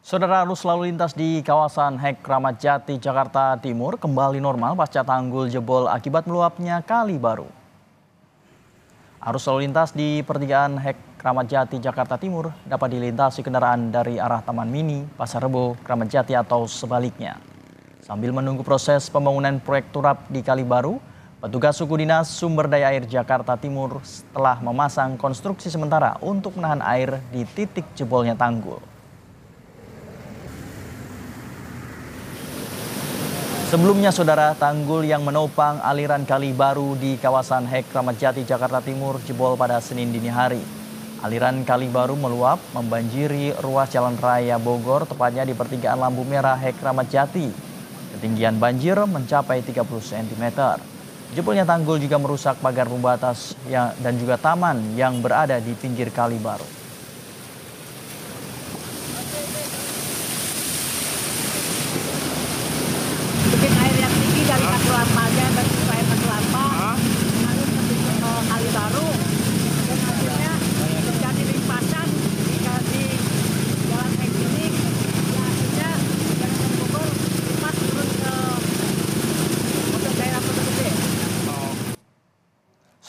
Saudara, arus lalu lintas di kawasan Hek Kramat Jati, Jakarta Timur kembali normal pasca tanggul jebol akibat meluapnya kali baru. Arus lalu lintas di pertigaan Hek Kramat Jati, Jakarta Timur dapat dilintasi kendaraan dari arah Taman Mini, Pasar Rebo, Kramat Jati atau sebaliknya. Sambil menunggu proses pembangunan proyek turap di Kali Baru, petugas suku dinas sumber daya air Jakarta Timur telah memasang konstruksi sementara untuk menahan air di titik jebolnya tanggul. Sebelumnya, saudara, tanggul yang menopang aliran Kali Baru di kawasan Hek Kramat Jati, Jakarta Timur jebol pada Senin dini hari. Aliran Kali Baru meluap membanjiri ruas Jalan Raya Bogor, tepatnya di pertigaan lampu merah Hek Kramat Jati. Ketinggian banjir mencapai 30 cm. Jebolnya tanggul juga merusak pagar pembatas dan juga taman yang berada di pinggir Kali Baru.